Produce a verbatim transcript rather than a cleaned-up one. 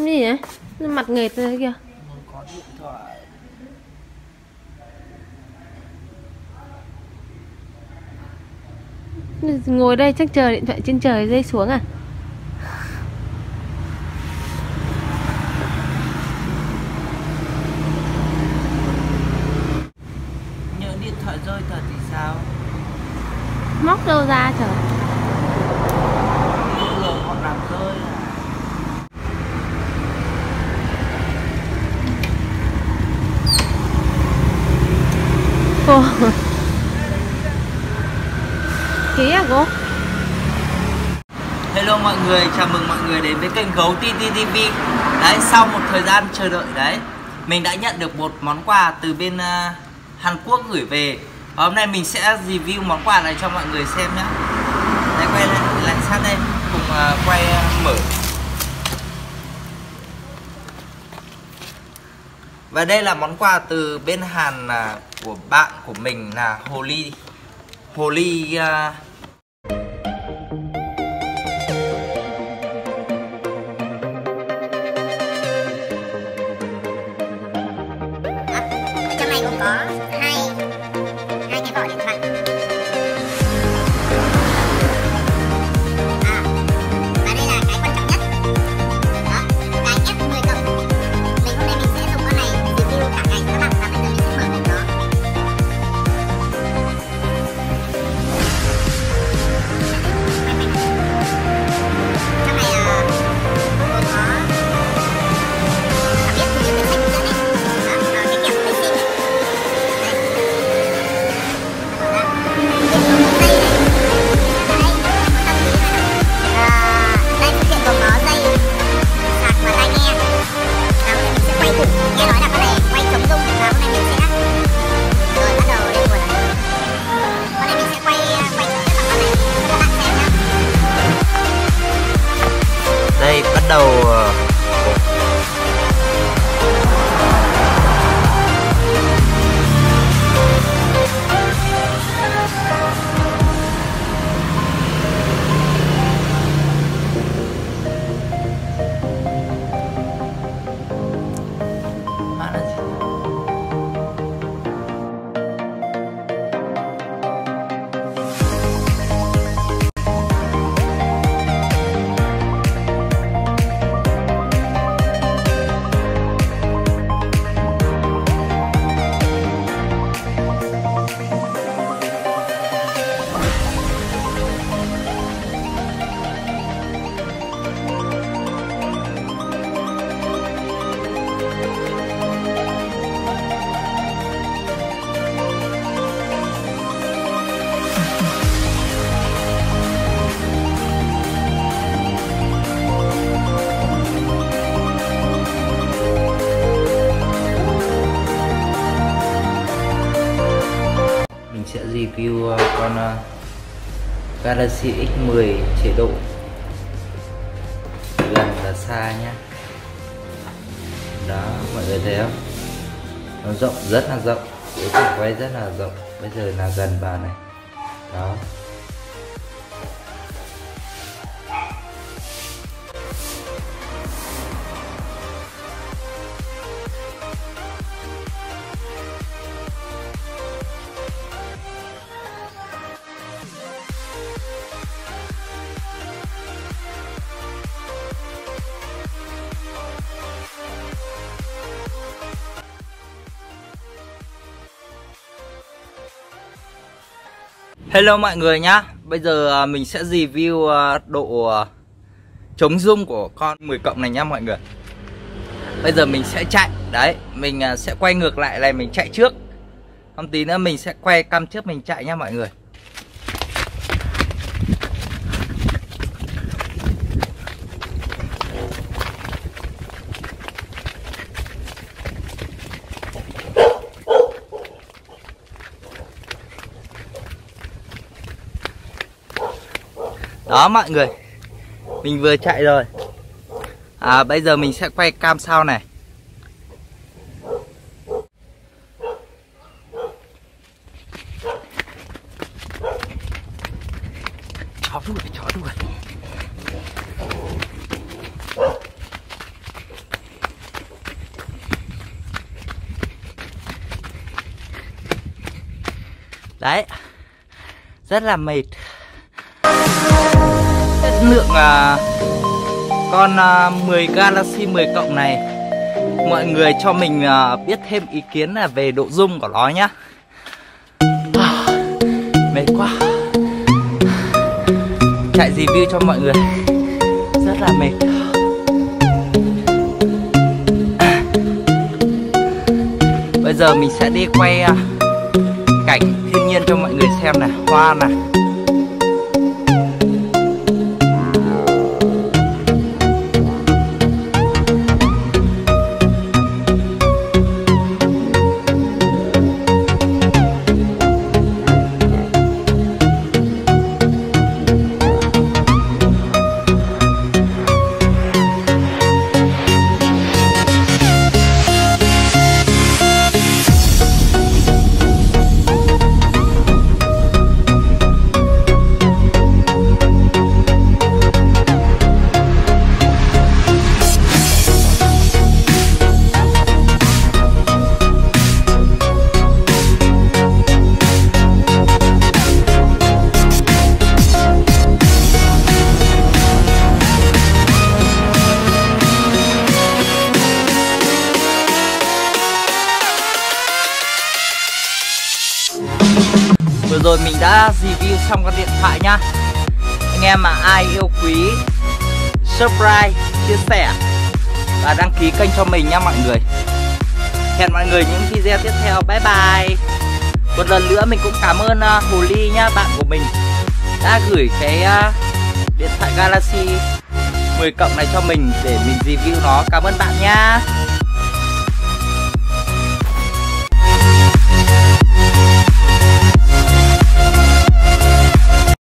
gì vậy? Mặt nghệt rồi kìa. Có điện thoại. Ngồi đây chắc chờ điện thoại trên trời rơi xuống à? Nhỡ điện thoại rơi thật thì sao? Móc đâu ra trời. Không ngờ họ làm rơi à? Cô ký à cô? Hello mọi người, chào mừng mọi người đến với kênh Gấu tê tê ti vi. Đấy, sau một thời gian chờ đợi đấy, mình đã nhận được một món quà từ bên uh, Hàn Quốc gửi về. Và hôm nay mình sẽ review món quà này cho mọi người xem nhé. Đấy, quay lại, lại sát đây, cùng uh, quay uh, mở. Và đây là món quà từ bên Hàn uh, của bạn của mình là Hồ Ly. Hồ Ly uh, trong này cũng có hai hai cái vỏ điện thoại. À, và đây là cái quan trọng nhất. Đó, cái ép mười cộng. Mình hôm nay mình sẽ dùng con này review cả ngày cho các bạn, và bây giờ mình sẽ mở mình nó. Trong này uh, gồm có cảm biết như mình xanh hướng dẫn ấy. Đó, và cái kẹp lấy sim này. Đây phụ kiện gồm có dây sạc và tai nghe. Và hôm nay mình sẽ quay thử, nghe nói là con này quay chống rung, và hôm nay mình sẽ rồi bắt đầu lên buổi này. Hôm nay mình sẽ quay quay trực tiếp bằng con này cho các bạn xem nhá. đây bắt đầu uh, mã là gì? Mình sẽ review uh, con uh, Galaxy ích mười chế độ gần và xa nhé. Đó, mọi người thấy không? Nó rộng, rất là rộng, cái cảnh quay rất là rộng. Bây giờ là gần vào này. Đó. Hello mọi người nhá. Bây giờ mình sẽ review độ chống rung của con mười cộng này nhá mọi người. Bây giờ mình sẽ chạy. Đấy, mình sẽ quay ngược lại này, mình chạy trước. Không tí nữa mình sẽ quay cam trước mình chạy nhá mọi người. Đó mọi người, mình vừa chạy rồi. À, bây giờ mình sẽ quay cam sau này. Chó đuổi, chó đuổi. Đấy, rất là mệt. Chất lượng à, con à, mười Galaxy mười cộng này, mọi người cho mình à, biết thêm ý kiến là về độ rung của nó nhá. À, mệt quá. Chạy review cho mọi người rất là mệt. À, bây giờ mình sẽ đi quay à, cảnh thiên nhiên cho mọi người xem này, hoa này. Vừa rồi mình đã review xong con điện thoại nhá. Anh em mà ai yêu quý, subscribe, chia sẻ và đăng ký kênh cho mình nha mọi người. Hẹn mọi người những video tiếp theo. Bye bye. Một lần nữa mình cũng cảm ơn uh, Hồ Ly nhá, bạn của mình đã gửi cái uh, điện thoại Galaxy mười cộng này cho mình để mình review nó. Cảm ơn bạn nha.